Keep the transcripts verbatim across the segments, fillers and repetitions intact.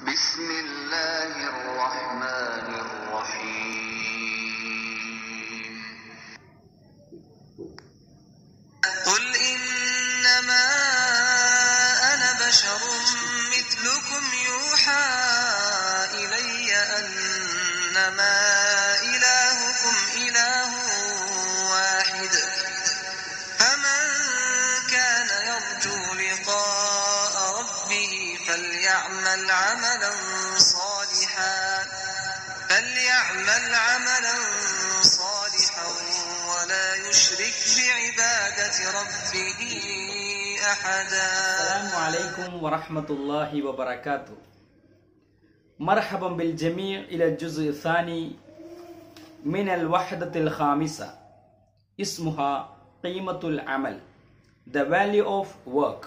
بسم الله الرحمن الرحيم قل إنما أنا بشر مثلكم يوحى إلي أنما إلهكم إله واحد فمن كان يرجو لقاء ربه فليعمل عملا صالحا فليعمل عملا صالحا ولا يشرك بعبادة ربه أحدا. السلام عليكم ورحمة الله وبركاته. مرحبا بالجميع إلى الجزء الثاني من الوحدة الخامسة اسمها قيمة العمل The Value of Work.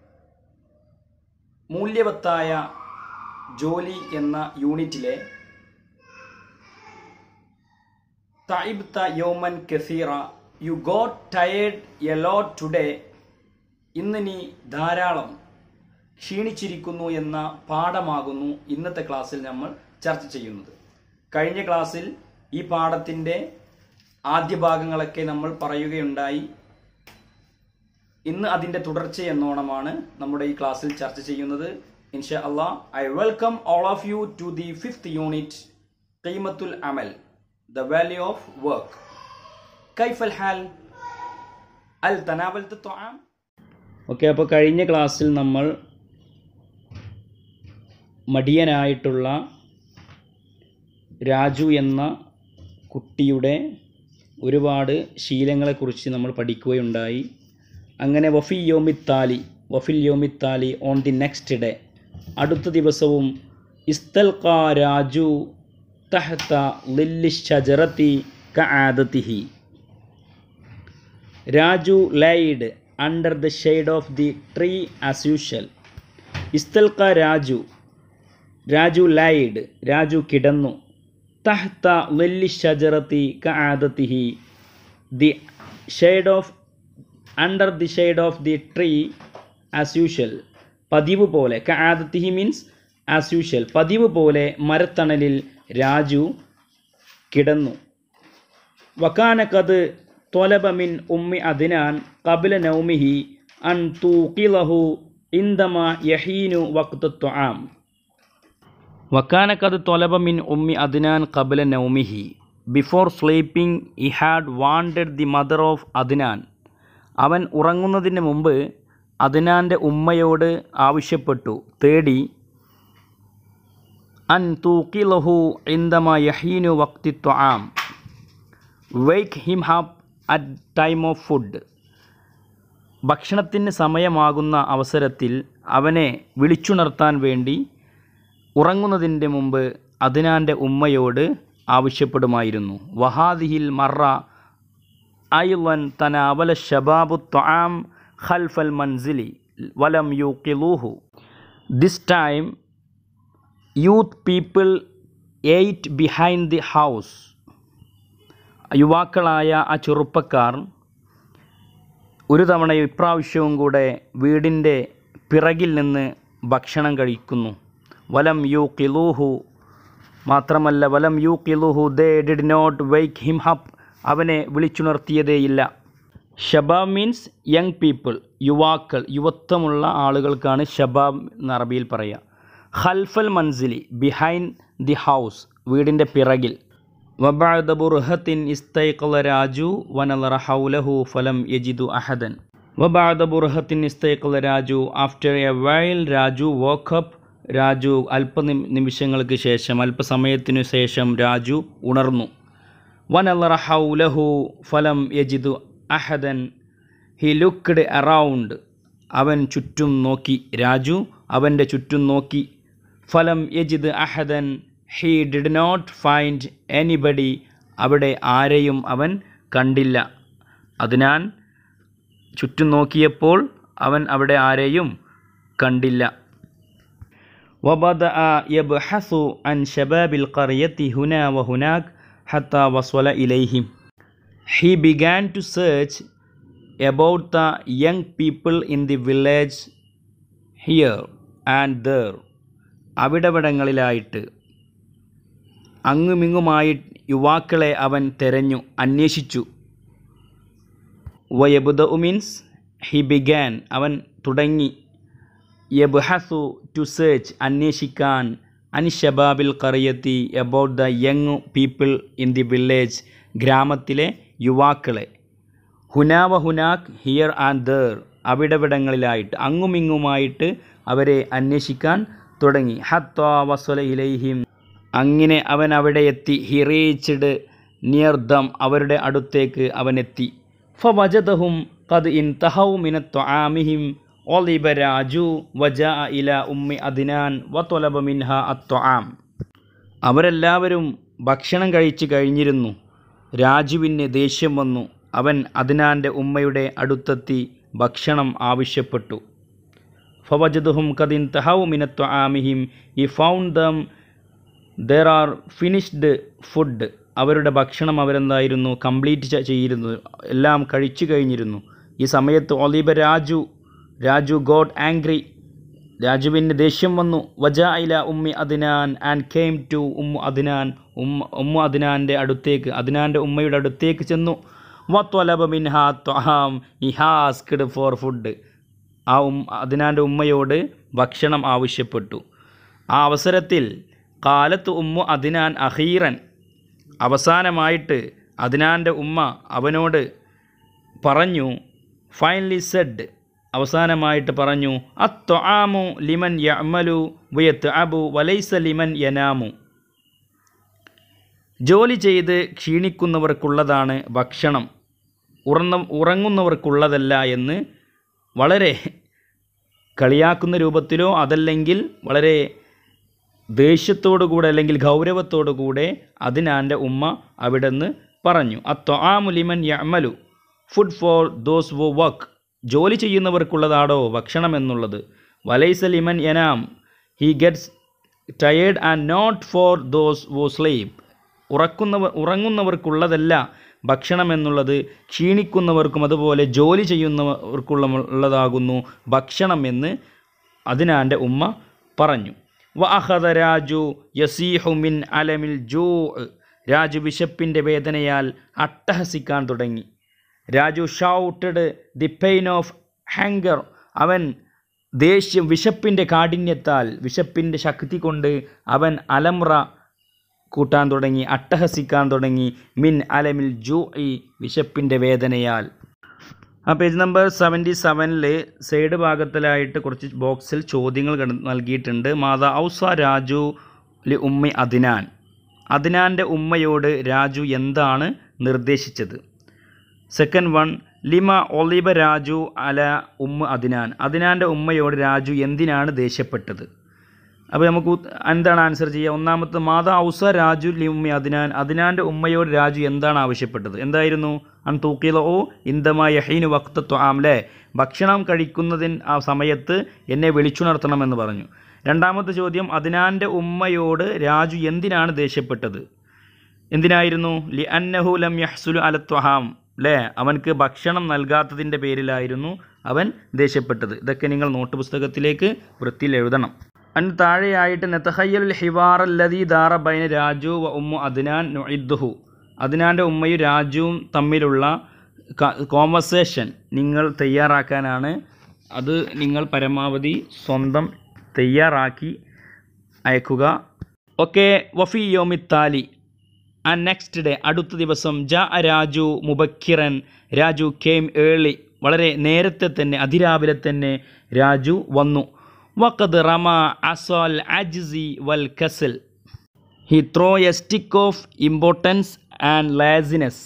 മൂല്യവത്തായ ജോലി എന്ന യൂണിറ്റിലെ തഇബ്ത യൗമൻ കസീറ you got tired a lot today, ഇന്ന് നീ ധാരാളം ക്ഷീണിച്ചിരിക്കുന്നു എന്ന പാഠമാകുന്നു ഇന്നത്തെ ക്ലാസ്സിൽ നമ്മൾ ചർച്ച ചെയ്യുന്നത്. കഴിഞ്ഞ ക്ലാസ്സിൽ ഈ പാഠത്തിൻ്റെ ആദ്യ ഭാഗങ്ങളൊക്കെ നമ്മൾ പറയുകയുണ്ടായി. ഇന്ന് അതിൻ്റെ തുടർച്ച എന്നോണമാണ് നമ്മുടെ ഈ ക്ലാസ്സിൽ ചർച്ച ചെയ്യുന്നത്. ഇൻഷാ അല്ലാഹ്, I welcome all of you to the fifth unit ഖീമത്തുൽ അമൽ ദ വാല്യൂ ഓഫ് വർക്ക്. കൈഫൽ ഹാൽ അൽ തനാവൽത തുആം. ഓക്കെ, അപ്പോൾ കഴിഞ്ഞ ക്ലാസ്സിൽ നമ്മൾ മടിയനായിട്ടുള്ള രാജു എന്ന കുട്ടിയുടെ ഒരുപാട് ശീലങ്ങളെക്കുറിച്ച് നമ്മൾ പഠിക്കുകയുണ്ടായി. അങ്ങനെ വഫി യോമിത്താലി വഫിൽ യോമിത്താലി ഓൺ ദി നെക്സ്റ്റ് ഡേ, അടുത്ത ദിവസവും ഇസ്തൽഖ രാജു തഹ്ത ലില്ലി ഷജറത്തി കആദതിഹി, Raju laid under the shade of the tree as usual. ഇസ്തൽഖ രാജു, രാജു ലൈഡ്, രാജു കിടന്നു. തഹ്ത ലില്ലി ഷജറത്തി കആദതിഹി, the shade of under the shade of the tree as usual, പതിവ് പോലെ. കആദതിഹി മീൻസ് ആസ് യൂഷ്വൽ, പതിവ് പോലെ മരത്തണലിൽ രാജു കിടന്നു. വകാന ഖദ് ത്വലബ മിൻ ഉമ്മി അദ്നാൻ ഖബ്ല നൗമിഹി അൻ തൂഖിലഹു ഇൻദമാ യഹീനു വഖ്തു ത്വആം. വകാന ഖദ് ത്വലബ മിൻ ഉമ്മി അദ്നാൻ ഖബ്ല നൗമിഹി, before sleeping he had wanted the mother of Adnan, അവൻ ഉറങ്ങുന്നതിന് മുമ്പ് അദ്നാൻ്റെ ഉമ്മയോട് ആവശ്യപ്പെട്ടു, തേടി. അൻ തൂഖിലഹു ഇൻദമാ യഹീനു വഖ്തി ത്വആം, wake him up at time of food, ഭക്ഷണത്തിന് സമയമാകുന്ന അവസരത്തിൽ അവനെ വിളിച്ചുണർത്താൻ വേണ്ടി ഉറങ്ങുന്നതിൻ്റെ മുമ്പ് അദ്നാൻ്റെ ഉമ്മയോട് ആവശ്യപ്പെടുമായിരുന്നു. വഹാദിഹിൽ മറ അയ്ളൻ തനാവല ശബാബു ത്വആം ഖൽഫൽ മൻസിലി വലം യൂഖിലൂഹു. This time youth people ate behind the house, യുവാക്കളായ ആ ചെറുപ്പക്കാർ ഒരു തവണ ഇപ്രാവശ്യവും കൂടെ വീടിൻ്റെ പിറകിൽ നിന്ന് ഭക്ഷണം കഴിക്കുന്നു. വലം യൂഖിലൂഹു, മാത്രമല്ല വലം യൂഖിലൂഹു, they did not wake him up, അവനെ വിളിച്ചുണർത്തിയതേയില്ല. ഷബാബ് മീൻസ് യങ് പീപ്പിൾ, യുവാക്കൾ, യുവത്വമുള്ള ആളുകൾക്കാണ് ഷബാബ് എന്ന് അറബിയിൽ പറയുക. ഖൽഫൽ മൻസിലി, ബിഹൈൻഡ് ദി ഹൗസ്, വീടിൻ്റെ പിറകിൽ. വബഅദ ബുർഹത്തിൻ ഇസ്തൈഖള രാജു വനളറ ഹൗലഹു ഫലം യജിദു അഹദൻ. വബഅദ ബുർഹത്തിൻ ഇസ്തൈഖള Raju, after a while Raju woke up, രാജു അല്പ നിമിഷങ്ങൾക്ക് ശേഷം, അല്പസമയത്തിനു ശേഷം രാജു ഉണർന്നു. വനളറ ഹൗലഹു ഫലം യജിദു അഹദൻ, ഹി ലുക്ക്ഡ് അറൗണ്ട്, അവൻ ചുറ്റും നോക്കി, രാജു അവൻ്റെ ചുറ്റും നോക്കി. ഫലം യജിദ് അഹദൻ, he did not find anybody, അവിടെ ആരെയും അവൻ കണ്ടില്ല. അതിനാൽ ചുറ്റും നോക്കിയപ്പോൾ അവൻ അവിടെ ആരെയും കണ്ടില്ല. വബദഅ യബ്ഹസു അൻ ശബാബിൽ ഖറിയത്തി ഹുനാ വഹുനാക് ഹത്താ വസ്വല ഇലൈഹിം, he began to search about the young people in the village here and there അവിടവിടങ്ങളിലായിട്ട് അങ്ങുമിങ്ങുമായി യുവാക്കളെ അവൻ തെരഞ്ഞു അന്വേഷിച്ചു. വയബ്ദഉ മീൻസ് ഹി ബിഗാൻ, അവൻ തുടങ്ങി. യബ്ഹസു ടു സെർച്ച്, അന്വേഷിക്കാൻ. അൻ ഷബാബിൽ ഖറിയത്തി, about the young people in the village, ഗ്രാമത്തിലെ യുവാക്കളെ. ഹുനാവ ഹുനാക്, ഹിയർ ആൻഡ് ദർ, അവിടവിടങ്ങളിലായിട്ട് അങ്ങുമിങ്ങുമായിട്ട് അവരെ അന്വേഷിക്കാൻ തുടങ്ങി. ഹത്താ വസല ഇലൈഹിം, അങ്ങനെ അവൻ അവിടെ എത്തി. ഹി റീച്ച്ഡ് നിയർ ദം, അവരുടെ അടുത്തേക്ക് അവൻ എത്തി. ഫവജദഹും ഖദ് ഇൻതഹൗ മിന ത്വആമിഹിം ഒളിബ രാജു വജാഅ ഇല ഉമ്മി അദ്നാൻ വതൊലബ മിൻഹ അത്ത്വആം. അവരെല്ലാവരും ഭക്ഷണം കഴിച്ചു കഴിഞ്ഞിരുന്നു. രാജുവിന് ദേഷ്യം വന്നു. അവൻ അദ്നാൻ്റെ ഉമ്മയുടെ അടുത്തെത്തി ഭക്ഷണം ആവശ്യപ്പെട്ടു. ഫവജദഹും ഖദ് ഇൻതഹൗ മിന ത്വആമിഹിം, he found them there are finished food, അവരുടെ ഭക്ഷണം അവരെന്തായിരുന്നു കംപ്ലീറ്റ് ചെയ്തിരുന്നു, എല്ലാം കഴിച്ചു കഴിഞ്ഞിരുന്നു. ഈ സമയത്ത് ഒലിബ രാജു രാജു ഗോട്ട് ആംഗ്രി, രാജുവിന് ദേഷ്യം വന്നു. വജാ ഇല ഉമ്മി അദ്നാൻ ആൻഡ് കെയിം ടു ഉമ്മു അദ്നാൻ, ഉമ്മ ഉമ്മു അദ്നാൻ്റെ അടുത്തേക്ക്, അദ്നാൻ്റെ ഉമ്മയുടെ അടുത്തേക്ക് ചെന്നു. വത്വലബ മിൻഹ ത്വആം, ഹി ആസ്ക്ഡ് ഫോർ ഫുഡ്, ആ ഉം അദ്നാൻ്റെ ഉമ്മയോട് ഭക്ഷണം ആവശ്യപ്പെട്ടു. ആ അവസരത്തിൽ കാലത്ത് ഉമ്മു അദ്നാൻ അഖീറൻ, അവസാനമായിട്ട് അദ്നാൻ്റെ ഉമ്മ അവനോട് പറഞ്ഞു. ഫൈനലി സെഡ്, അവസാനമായിട്ട് പറഞ്ഞു. അത്ത്വആമു ലിമൻ യഅമലു വയത്അബു വലൈസ ലിമൻ യനാമു, ജോലി ചെയ്ത് ക്ഷീണിക്കുന്നവർക്കുള്ളതാണ് ഭക്ഷണം, ഉറന്ന ഉറങ്ങുന്നവർക്കുള്ളതല്ല എന്ന് വളരെ കളിയാക്കുന്ന രൂപത്തിലോ അതല്ലെങ്കിൽ വളരെ ദേഷ്യത്തോടു കൂടെ അല്ലെങ്കിൽ ഗൗരവത്തോടു കൂടെ അദ്നാൻ്റെ ഉമ്മ അവിടെ നിന്ന് പറഞ്ഞു. അത്ത്വആമു ലിമൻ യഅമലു, food for those who work, ജോലി ചെയ്യുന്നവർക്കുള്ളതാടോ ഭക്ഷണം എന്നുള്ളത്. വലൈസ ലിമൻ യനാം, he gets tired and not for those who sleep, ഉറക്കുന്നവർ ഉറങ്ങുന്നവർക്കുള്ളതല്ല ഭക്ഷണം എന്നുള്ളത്, ക്ഷീണിക്കുന്നവർക്കും അതുപോലെ ജോലി ചെയ്യുന്നവർക്കുള്ള ഉള്ളതാകുന്നു ഭക്ഷണം എന്ന് അദ്നാൻ്റെ ഉമ്മ പറഞ്ഞു. വ അഖദ രാജു യസീഹു മിൻ അലമിൽ ജൂ, രാജു വിശപ്പിൻ്റെ വേദനയാൽ അട്ടഹസിക്കാൻ തുടങ്ങി. Raju shouted the pain of hunger, അവൻ ദേഷ്യം വിശപ്പിൻ്റെ കാഠിന്യത്താൽ വിശപ്പിൻ്റെ ശക്തി കൊണ്ട് അവൻ അലമ്ര കൂട്ടാൻ തുടങ്ങി, അട്ടഹസിക്കാൻ തുടങ്ങി. മിൻ അലമിൽ ജൂ, വിശപ്പിൻ്റെ വേദനയാൽ. ആ പേജ് നമ്പർ സെവൻറ്റി സെവനിൽ സൈഡ് ഭാഗത്തിലായിട്ട് കുറച്ച് ബോക്സിൽ ചോദ്യങ്ങൾ നൽകിയിട്ടുണ്ട്. മാതാ ഔസ രാജു ലി ഉമ്മി അദ്നാൻ, അദ്നാൻ്റെ ഉമ്മയോട് രാജു എന്താണ് നിർദ്ദേശിച്ചത്? സെക്കൻഡ് വൺ, ലിമ ഒലിബ രാജു അല ഉമ്മ അദ്നാൻ, അദ്നാൻ്റെ ഉമ്മയോട് രാജു എന്തിനാണ് ദേഷ്യപ്പെട്ടത്? അപ്പോൾ നമുക്ക് എന്താണ് ആൻസർ ചെയ്യുക? ഒന്നാമത്തെ, മാതാ ഔസ രാജു ലി ഉമ്മി അദ്നാൻ, അദ്നാൻ്റെ ഉമ്മയോട് രാജു എന്താണ് ആവശ്യപ്പെട്ടത്? എന്തായിരുന്നു? അൻ തൂക്കില ഓ ഇന്ദമാ യഹീനു വക്ത ത്വആം, അല്ലേ, ഭക്ഷണം കഴിക്കുന്നതിന് ആ സമയത്ത് എന്നെ വിളിച്ചുണർത്തണമെന്ന് പറഞ്ഞു. രണ്ടാമത്തെ ചോദ്യം, അദ്നാൻ്റെ ഉമ്മയോട് രാജു എന്തിനാണ് ദേഷ്യപ്പെട്ടത്? എന്തിനായിരുന്നു? ലി അന്നഹു ലം യഹ്സുലു അല ത്വഹാം, അല്ലേ, അവൻക്ക് ഭക്ഷണം നൽകാത്തതിൻ്റെ പേരിലായിരുന്നു അവൻ ദേഷ്യപ്പെട്ടത്. ഇതൊക്കെ നിങ്ങൾ നോട്ട് പുസ്തകത്തിലേക്ക് വൃത്തിയിൽ എഴുതണം. അതിന് താഴെയായിട്ട് നതഖയ്യലുൽ ഹിവാർ അല്ലദീ ദാറ ബൈന രാജു വ ഉമ്മു അദ്നാൻ നുഇദ്ദുഹു, അദ്നാൻ്റെ ഉമ്മയും രാജുവും തമ്മിലുള്ള കോൺവെർസേഷൻ നിങ്ങൾ തയ്യാറാക്കാനാണ്. അത് നിങ്ങൾ പരമാവധി സ്വന്തം തയ്യാറാക്കി അയക്കുക. ഓക്കെ. വഫി യോമിത്താലി, ആ നെക്സ്റ്റ് ഡേ, അടുത്ത ദിവസം, ജാ രാജു മുബക്കിറൻ, രാജു കെയിം ഏർലി, വളരെ നേരത്തെ തന്നെ അതിരാവിലെ തന്നെ രാജു വന്നു. വഖദ് റമ അസൽ അജ്സി വൽ കസൽ, he throw a stick of importance and laziness,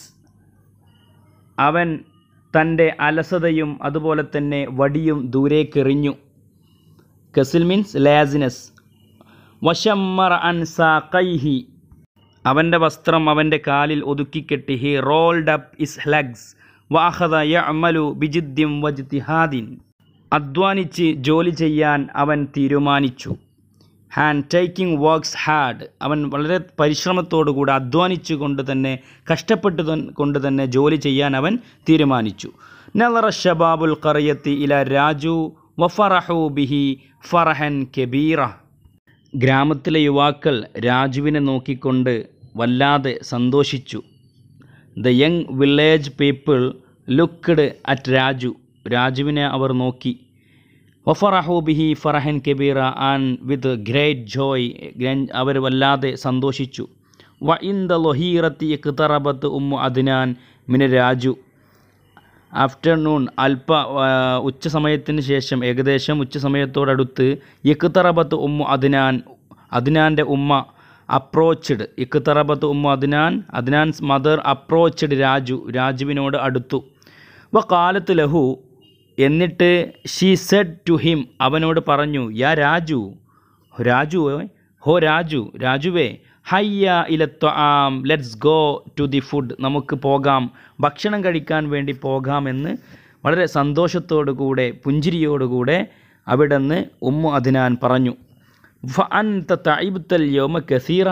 അവൻ തൻ്റെ അലസതയും അതുപോലെ തന്നെ വടിയും ദൂരേക്കെറിഞ്ഞു. കസിൽ മീൻസ് ലാസിനെസ്. വശമ്മറ അൻ സാഖൈഹി, അവൻ്റെ വസ്ത്രം അവൻ്റെ കാലിൽ ഒതുക്കിക്കെട്ടി. He rolled up his legs വഅഖദ യഅമലു ബിജിദ്ദിൻ വജ്തിഹാദിൻ, അധ്വാനിച്ച് ജോലി ചെയ്യാൻ അവൻ തീരുമാനിച്ചു. ഹാൻഡ് ടേക്കിംഗ് വർക്ക്സ് ഹാർഡ്, അവൻ വളരെ പരിശ്രമത്തോടുകൂടി അധ്വാനിച്ചു കൊണ്ട് തന്നെ കഷ്ടപ്പെട്ടു കൊണ്ട് തന്നെ ജോലി ചെയ്യാൻ അവൻ തീരുമാനിച്ചു. നളറ ഷബാബുൽ ഖറിയത്തി ഇല രാജു വഫറഹു ബിഹി ഫറഹൻ കബീറ, ഗ്രാമത്തിലെ യുവാക്കൾ രാജുവിനെ നോക്കിക്കൊണ്ട് വല്ലാതെ സന്തോഷിച്ചു. The young village people looked at Raju. രാജുവിനെ അവർ നോക്കി. വഫറഹു ബിഹി ഫറഹൻ കബീറ, ആൻഡ് വിത്ത് ഗ്രേറ്റ് ജോയ്, അവർ വല്ലാതെ സന്തോഷിച്ചു. വ ഇൻ ദ ലൊഹീറത്തി ഇഖ്തറബത്ത് ഉമ്മു അദ്നാൻ മിന രാജു. ആഫ്റ്റർനൂൺ, അല്പ ഉച്ച സമയത്തിന് ശേഷം, ഏകദേശം ഉച്ച സമയത്തോടടുത്ത്, ഇഖ്തറബത്ത് ഉമ്മു അദ്നാൻ, അദ്നാൻ്റെ ഉമ്മ അപ്രോച്ച്ഡ്. ഇഖ്തറബത്ത് ഉമ്മു Adnan, Adnan's mother approached Raju, രാജുവിനോട് അടുത്തു. വ കാലത്ത് ലഹു, എന്നിട്ട് ഷീ സെഡ് ടു ഹിം, അവനോട് പറഞ്ഞു, യാ രാജു, രാജു, ഹോ രാജു, രാജുവേ, ഹയ്യ ഇലത്ത്വാം, let's go to the food, നമുക്ക് പോകാം, ഭക്ഷണം കഴിക്കാൻ വേണ്ടി പോകാമെന്ന് വളരെ സന്തോഷത്തോടുകൂടെ പുഞ്ചിരിയോടുകൂടെ അവിടുന്ന് ഉമ്മു അദ്നാൻ പറഞ്ഞു. ഫ അൻത തഇബ്തൽ യൗമ കസീറ,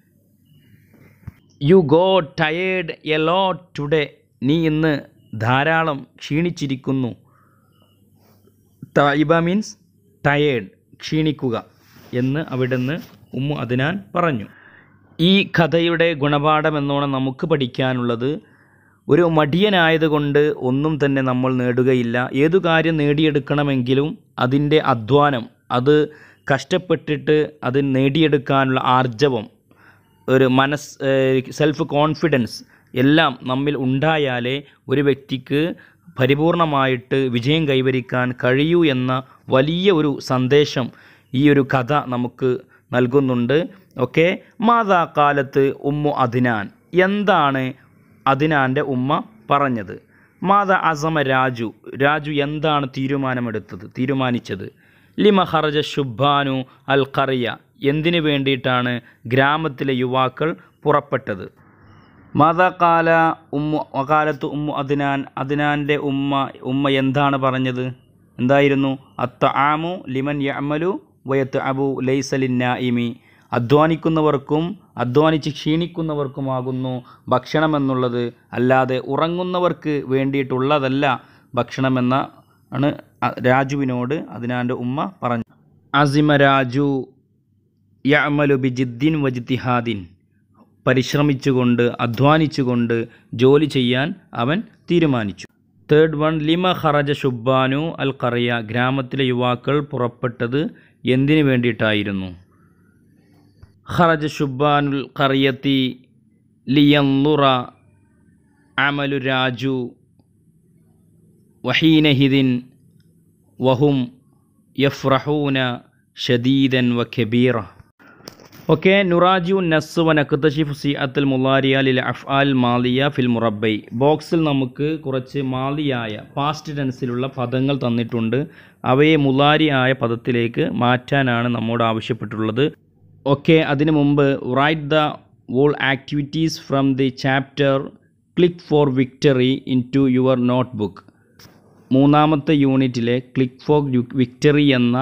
you go tired a lot today, നീ ഇന്ന് ധാരാളം ക്ഷീണിച്ചിരിക്കുന്നു. തഇബ മീൻസ് ടയേർഡ്, ക്ഷീണിക്കുക എന്ന് അവിടുന്ന് ഉമ്മു അദ്നാൻ പറഞ്ഞു. ഈ കഥയുടെ ഗുണപാഠം എന്നോണം നമുക്ക് പഠിക്കാനുള്ളത്, ഒരു മടിയനായതുകൊണ്ട് ഒന്നും തന്നെ നമ്മൾ നേടുകയില്ല. ഏതു കാര്യം നേടിയെടുക്കണമെങ്കിലും അതിൻ്റെ അധ്വാനം, അത് കഷ്ടപ്പെട്ടിട്ട് അത് നേടിയെടുക്കാനുള്ള ആർജവം, ഒരു മനസ് സെൽഫ് കോൺഫിഡൻസ് എല്ലാം നമ്മിൽ ഉണ്ടായാലേ ഒരു വ്യക്തിക്ക് പരിപൂർണമായിട്ട് വിജയം കൈവരിക്കാൻ കഴിയൂ എന്ന വലിയ ഒരു സന്ദേശം ഈ ഒരു കഥ നമുക്ക് നൽകുന്നുണ്ട്. ഓക്കെ, മാതാ കാലത്ത് ഉമ്മു അദ്നാൻ, എന്താണ് അദ്നാൻ്റെ ഉമ്മ പറഞ്ഞത്? മാതാ അസമ രാജു, രാജു എന്താണ് തീരുമാനമെടുത്തത്, തീരുമാനിച്ചത്? ലിമ ഖറജ ശുബ്ബാനു അൽ ഖറിയ, എന്തിനു വേണ്ടിയിട്ടാണ് ഗ്രാമത്തിലെ യുവാക്കൾ പുറപ്പെട്ടത്? മാതാ കാല ഉമ്മു കാലത്ത് ഉമ്മു അദ്നാൻ, അദ്നാൻ്റെ ഉമ്മ ഉമ്മ എന്താണ് പറഞ്ഞത്? എന്തായിരുന്നു? അത്ത്ആമു ലിമൻ യഅമലു വയത്അബു ലൈസ ലിന്നാഇമി, അധ്വാനിക്കുന്നവർക്കും അധ്വാനിച്ച് ക്ഷീണിക്കുന്നവർക്കുമാകുന്നു ഭക്ഷണമെന്നുള്ളത്, അല്ലാതെ ഉറങ്ങുന്നവർക്ക് വേണ്ടിയിട്ടുള്ളതല്ല ഭക്ഷണമെന്ന ആണ് രാജുവിനോട് അദ്നാൻ്റെ ഉമ്മ പറഞ്ഞു. അസിമ രാജു യഅമലു ബിജിദ്ദിൻ വജ്തിഹാദിൻ, പരിശ്രമിച്ചുകൊണ്ട് അധ്വാനിച്ചുകൊണ്ട് ജോലി ചെയ്യാൻ അവൻ തീരുമാനിച്ചു. തേർഡ് വൺ, ലിമ ഖറജ ശുബ്ബാനു അൽ ഖറിയ, ഗ്രാമത്തിലെ യുവാക്കൾ പുറപ്പെട്ടത് എന്തിനു വേണ്ടിയിട്ടായിരുന്നു? ഖറജ ശുബ്ബാനുൽ ഖറിയത്തി ലിയൻളുറ അമലു രാജു വഹീനഹിദിൻ വഹും യഫ്രഹൂന ഷദീദൻ വ കബീറ. ഓക്കെ, നുറാജു നസ് വ നക്തശിഫ് സിഅത്തുൽ മുളാരിയ ലിൽ അഫ്ആൽ മാലിയ ഫിൽ മുറബ്ബൈ. ബോക്സിൽ നമുക്ക് കുറച്ച് മാലിയായ പാസ്റ്റ് ടെൻസിലുള്ള പദങ്ങൾ തന്നിട്ടുണ്ട്. അവയെ മുളാരിയായ പദത്തിലേക്ക് മാറ്റാനാണ് നമ്മോട് ആവശ്യപ്പെട്ടുള്ളത്. ഓക്കെ, അതിനു മുമ്പ് write the whole activities from the chapter click for victory into your notebook. മൂന്നാമത്തെ യൂണിറ്റിലെ ക്ലിക്ക് ഫോർ വിക്ടറി എന്ന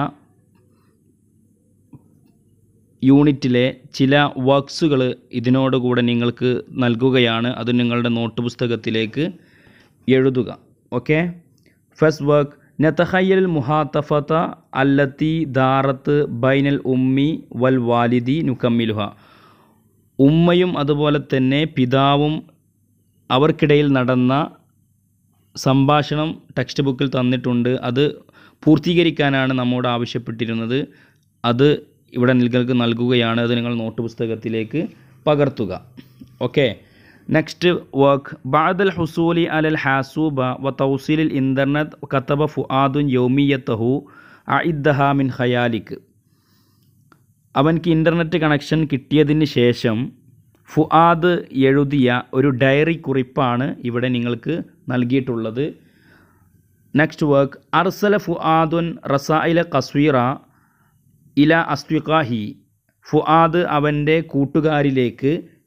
യൂണിറ്റിലെ ചില വർക്ക്സുകൾ ഇതിനോടുകൂടെ നിങ്ങൾക്ക് നൽകുകയാണ്. അത് നിങ്ങളുടെ നോട്ട് പുസ്തകത്തിലേക്ക് എഴുതുക. ഓക്കെ, ഫസ്റ്റ് വർക്ക്, നതഖയ്യൽ മുഹാത്തഫത അല്ലത്തി ദാറത്ത് ബൈനൽ ഉമ്മി വൽ വാലിദി നുകമ്മിലുഹ. ഉമ്മയും അതുപോലെ തന്നെ പിതാവും അവർക്കിടയിൽ നടന്ന സംഭാഷണം ടെക്സ്റ്റ് ബുക്കിൽ തന്നിട്ടുണ്ട്. അത് പൂർത്തീകരിക്കാനാണ് നമ്മോട് ആവശ്യപ്പെട്ടിരുന്നത്. അത് ഇവിടെ നിങ്ങൾക്ക് നൽകുകയാണ്. അത് നിങ്ങൾ നോട്ട് പുസ്തകത്തിലേക്ക് പകർത്തുക. ഓക്കെ, നെക്സ്റ്റ് വർക്ക്, ബഅദൽ ഹുസൂലി അലൽ ഹാസൂബ വ തൗസീലിൽ ഇൻ്റർനെറ്റ് കതബ ഫുആദുൻ യൗമിയത്തഹു അഇദ്ദഹ മിൻ ഖയാലിക്. അവൻക്ക് ഇൻ്റർനെറ്റ് കണക്ഷൻ കിട്ടിയതിന് ശേഷം ഫുആദ് എഴുതിയ ഒരു ഡയറി കുറിപ്പാണ് ഇവിടെ നിങ്ങൾക്ക് നൽകിയിട്ടുള്ളത്. നെക്സ്റ്റ് വർക്ക്, അർസല ഫുആദുൻ റസായില ഖസ്വീറ ഇല അസ്വിഖാഹി. ഫുആദ് അവൻ്റെ കൂട്ടുകാരിലേക്ക്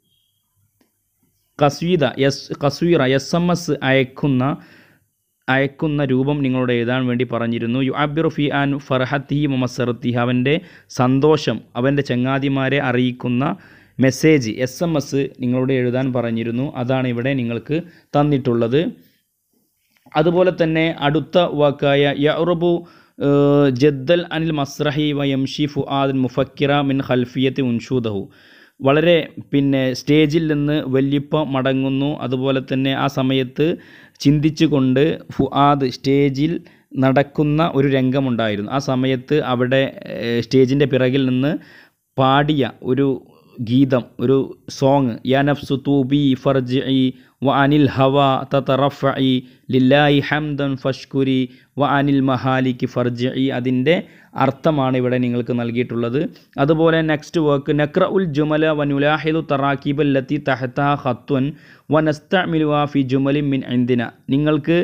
ഖസ്വീദ എസ് ഖസ്വീറ എസ് എം എസ് അയക്കുന്ന അയക്കുന്ന രൂപം നിങ്ങളോട് എഴുതാൻ വേണ്ടി പറഞ്ഞിരുന്നു. യു അബ്ബിറു ഫി ആൻ ഫർഹത്തി മുമസറത്തി, അവൻ്റെ സന്തോഷം അവൻ്റെ ചങ്ങാതിമാരെ അറിയിക്കുന്ന മെസ്സേജ് എസ് എം എസ് നിങ്ങളോട് എഴുതാൻ പറഞ്ഞിരുന്നു. അതാണ് ഇവിടെ നിങ്ങൾക്ക് തന്നിട്ടുള്ളത്. അതുപോലെ തന്നെ അടുത്ത വാക്കായ യഅ്റബു ജദ്ദൽ അനിൽ മസ്രഹി വ യംഷി ഫുആദ് മുഫക്കിറ മിൻ ഖൽഫിയത്തി ഉൻഷൂദഹു. വളരെ പിന്നെ സ്റ്റേജിൽ നിന്ന് വല്യപ്പ മടങ്ങുന്നു. അതുപോലെ തന്നെ ആ സമയത്ത് ചിന്തിച്ചുകൊണ്ട് ഫുആദ് സ്റ്റേജിൽ നടക്കുന്ന ഒരു രംഗമുണ്ടായിരുന്നു. ആ സമയത്ത് അവിടെ സ്റ്റേജിൻ്റെ പിറകിൽ നിന്ന് പാടിയ ഒരു ഗീതം, ഒരു സോങ്, യാ നഫ്സു തൂബി ഫർജിഇ വ അനിൽ ഹവ തതറഫഇ ലില്ലാഹി ഹംദൻ ഫഷ്കുരി വ അനിൽ മഹാലികി ഫർജിഇ. അതിൻ്റെ അർത്ഥമാണ് ഇവിടെ നിങ്ങൾക്ക് നൽകിയിട്ടുള്ളത്. അതുപോലെ നെക്സ്റ്റ് വർക്ക് നക്ര ഉൽ ജുമല വ നുലാഹിദു തറാക്കീബ് ലത്തി തഹ്തഹ ഖത്വൻ വ നസ്തഅമിലുഹാ ഫി ജുമലിൻ മിൻ ഇൻദിന. നിങ്ങൾക്ക്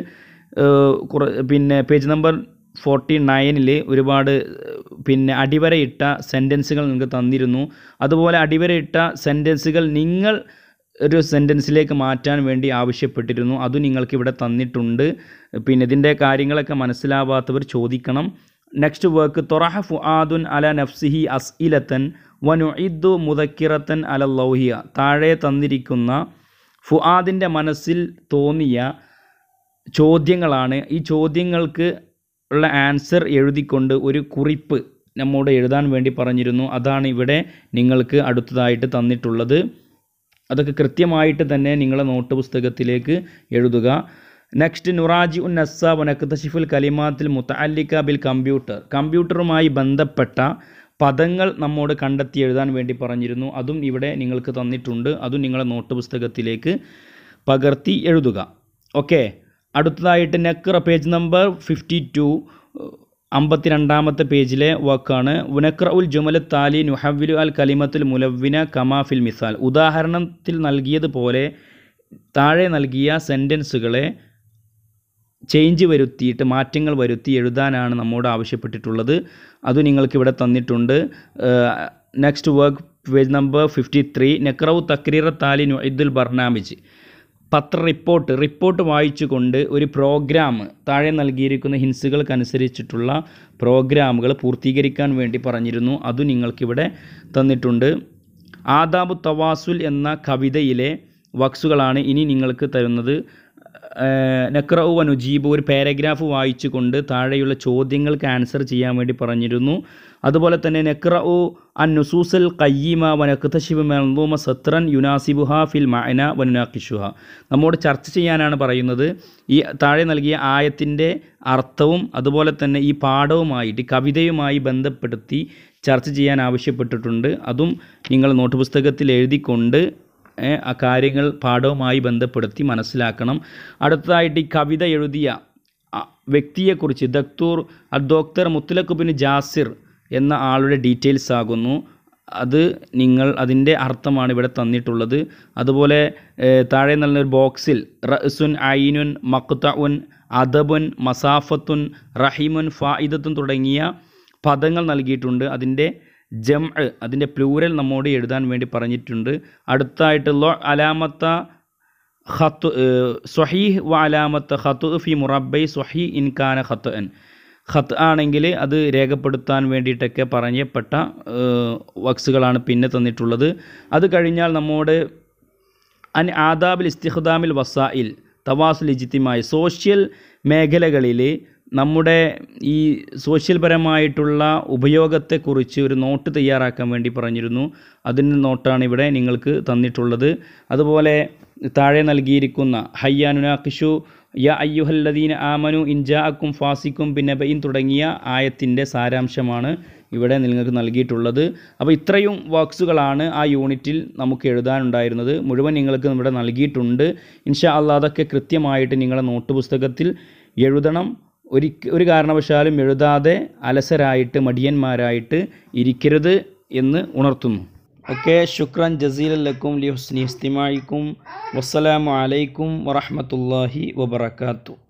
പിന്നെ പേജ് നമ്പർ ഫോർട്ടി നയനിൽ ഒരുപാട് പിന്നെ അടിവരയിട്ട സെൻറ്റൻസുകൾ നിങ്ങൾക്ക് തന്നിരുന്നു. അതുപോലെ അടിവരയിട്ട സെൻറ്റൻസുകൾ നിങ്ങൾ ഒരു സെൻറ്റൻസിലേക്ക് മാറ്റാൻ വേണ്ടി ആവശ്യപ്പെട്ടിരുന്നു. അതും നിങ്ങൾക്ക് ഇവിടെ തന്നിട്ടുണ്ട്. പിന്നെ ഇതിൻ്റെ കാര്യങ്ങളൊക്കെ മനസ്സിലാവാത്തവർ ചോദിക്കണം. നെക്സ്റ്റ് വർക്ക് തൊറഹ ഫുആദുൻ അല നഫ്സിഹി അസ്ഇലത്തൻ വനുഇദ്ദു മുദക്കിറത്തൻ അല ലൗഹിയ. താഴെ തന്നിരിക്കുന്ന ഫുആദിൻ്റെ മനസ്സിൽ തോന്നിയ ചോദ്യങ്ങളാണ്. ഈ ചോദ്യങ്ങൾക്ക് ഉള്ള ആൻസർ എഴുതിക്കൊണ്ട് ഒരു കുറിപ്പ് നമ്മോട് എഴുതാൻ വേണ്ടി പറഞ്ഞിരുന്നു. അതാണ് ഇവിടെ നിങ്ങൾക്ക് അടുത്തതായിട്ട് തന്നിട്ടുള്ളത്. അതൊക്കെ കൃത്യമായിട്ട് തന്നെ നിങ്ങളെ നോട്ട് പുസ്തകത്തിലേക്ക് എഴുതുക. നെക്സ്റ്റ് നുറാജി ഉൻ നസ്സ വനക്തശിഫുൽ കലിമാത്തിൽ മുതഅല്ലിക ബിൽ കമ്പ്യൂട്ടർ. കമ്പ്യൂട്ടറുമായി ബന്ധപ്പെട്ട പദങ്ങൾ നമ്മോട് കണ്ടെത്തി എഴുതാൻ വേണ്ടി പറഞ്ഞിരുന്നു. അതും ഇവിടെ നിങ്ങൾക്ക് തന്നിട്ടുണ്ട്. അതും നിങ്ങളെ നോട്ട് പുസ്തകത്തിലേക്ക് പകർത്തി എഴുതുക. ഓക്കെ, അടുത്തതായിട്ട് നക്ര പേജ് നമ്പർ ഫിഫ്റ്റി ടു അമ്പത്തി രണ്ടാമത്തെ പേജിലെ വാക്കാണ് നക്ര ഉൽ ജുമല താലി നുഹവ്വിലു അൽ കലിമത്തുൽ മുലവ്വിന കമാ ഫിൽ മിസാൽ. ഉദാഹരണത്തിൽ നൽകിയതുപോലെ താഴെ നൽകിയ സെൻറ്റൻസുകളെ ചേഞ്ച് വരുത്തിയിട്ട് മാറ്റങ്ങൾ വരുത്തി എഴുതാനാണ് നമ്മോട് ആവശ്യപ്പെട്ടിട്ടുള്ളത്. അത് നിങ്ങൾക്ക് ഇവിടെ തന്നിട്ടുണ്ട്. Next work page number fifty three നക്രഉ തക്രീറ താലി നുഇദ്ദുൽ ബർനാമിജ്. പത്ര റിപ്പോർട്ട് റിപ്പോർട്ട് വായിച്ചുകൊണ്ട് ഒരു പ്രോഗ്രാം താഴെ നൽകിയിരിക്കുന്ന ഹിൻസുകൾക്കനുസരിച്ചിട്ടുള്ള പ്രോഗ്രാമുകൾ പൂർത്തീകരിക്കാൻ വേണ്ടി പറഞ്ഞിരുന്നു. അതും നിങ്ങൾക്കിവിടെ തന്നിട്ടുണ്ട്. ആദാബു തവാസുൽ എന്ന കവിതയിലെ വക്സുകളാണ് ഇനി നിങ്ങൾക്ക് തരുന്നത്. നക്രഉ വ നുജീബ് ഒരു പാരഗ്രാഫ് വായിച്ചുകൊണ്ട് താഴെയുള്ള ചോദ്യങ്ങൾക്ക് ആൻസർ ചെയ്യാൻ വേണ്ടി പറഞ്ഞിരുന്നു. അതുപോലെ തന്നെ നക്രഉ അൻ നുസൂസൽ ഖയ്യിമ വ നക്തശിബു മൻദൂമ സത്രൻ യുനാസിബുഹാ ഫിൽ മഅന വ നുനാഖിഷുഹാ. നമ്മോട് ചർച്ച ചെയ്യാനാണ് പറയുന്നത്. ഈ താഴെ നൽകിയ ആയത്തിൻ്റെ അർത്ഥവും അതുപോലെ തന്നെ ഈ പാഠവുമായിട്ട് കവിതയുമായി ബന്ധപ്പെടുത്തി ചർച്ച ചെയ്യാൻ ആവശ്യപ്പെട്ടിട്ടുണ്ട്. അതും നിങ്ങൾ നോട്ട് പുസ്തകത്തിൽ എഴുതിക്കൊണ്ട് ആ കാര്യങ്ങൾ പാഠവുമായി ബന്ധപ്പെടുത്തി മനസ്സിലാക്കണം. അടുത്തതായിട്ട് ഈ കവിത എഴുതിയ വ്യക്തിയെക്കുറിച്ച് ദക്തൂർ അദ്ദോക്തർ മുത്തലഖ് ബിൻ ജാസിർ എന്ന ആളുടെ ഡീറ്റെയിൽസ് ആകുന്നു. അത് നിങ്ങൾ അതിൻ്റെ അർത്ഥമാണ് ഇവിടെ തന്നിട്ടുള്ളത്. അതുപോലെ താഴെ നൽകുന്ന ഒരു ബോക്സിൽ റഅ്സുൻ ഐനുൻ മഖ്തഉൻ അദബുൻ മസാഫത്തുൻ റഹിമുൻ ഫായിദത്തുൻ തുടങ്ങിയ പദങ്ങൾ നൽകിയിട്ടുണ്ട്. അതിൻ്റെ ജം അതിൻ്റെ പ്ലൂരൽ നമ്മോട് എഴുതാൻ വേണ്ടി പറഞ്ഞിട്ടുണ്ട്. അടുത്തായിട്ടുള്ള അലാമത്ത ഖത്ത് സ്വഹീഹ് വ അലാമത്ത ഖത്ത് ഫി മുറബൈ സ്വഹീ ഇൻകാന ഖത്അൻ. ഖത്ത് ആണെങ്കിൽ അത് രേഖപ്പെടുത്താൻ വേണ്ടിയിട്ടൊക്കെ പറയപ്പെട്ട വക്സുകളാണ് പിന്നെ തന്നിട്ടുള്ളത്. അത് കഴിഞ്ഞാൽ നമ്മോട് അൻ ആദാബിൽ ഇസ്തിഖ്ദാമിൽ വസായിൽ തവാസുൽ ഇജ്തിമായി സോഷ്യൽ മേഖലകളിൽ നമ്മുടെ ഈ സോഷ്യൽ പരമായിട്ടുള്ള ഉപയോഗത്തെക്കുറിച്ച് ഒരു നോട്ട് തയ്യാറാക്കാൻ വേണ്ടി പറഞ്ഞിരുന്നു. അതിൻ്റെ നോട്ടാണ് ഇവിടെ നിങ്ങൾക്ക് തന്നിട്ടുള്ളത്. അതുപോലെ താഴെ നൽകിയിരിക്കുന്ന ഹയ്യാനുനാഖിഷു യ അയ്യുഹല്ലദീന ആമനു ഇൻജാഅക്കും ഫാസിക്കും ബിനബഇൻ തുടങ്ങിയ ആയത്തിൻ്റെ സാരാംശമാണ് ഇവിടെ നിങ്ങൾക്ക് നൽകിയിട്ടുള്ളത്. അപ്പോൾ ഇത്രയും വർക്ക്സുകളാണ് ആ യൂണിറ്റിൽ നമുക്ക് എഴുതാനുണ്ടായിരുന്നത്. മുഴുവൻ നിങ്ങൾക്ക് ഇവിടെ നൽകിയിട്ടുണ്ട്. ഇൻഷാ അല്ലാഹ് അതൊക്കെ കൃത്യമായിട്ട് നിങ്ങളുടെ നോട്ട് പുസ്തകത്തിൽ എഴുതണം. ഒരു ഒരു കാരണവശാലും എഴുതാതെ അലസരായിട്ട് മടിയന്മാരായിട്ട് ഇരിക്കരുത് എന്ന് ഉണർത്തുന്നു. ഓക്കെ, ശുക്രൻ ജസീലൻ ലക്കും ലി ഹുസ്നി ഇസ്തിമാഇക്കും. വസ്സലാമു അലൈക്കും വറഹ്മത്തുള്ളാഹി വബറകാതുഹു.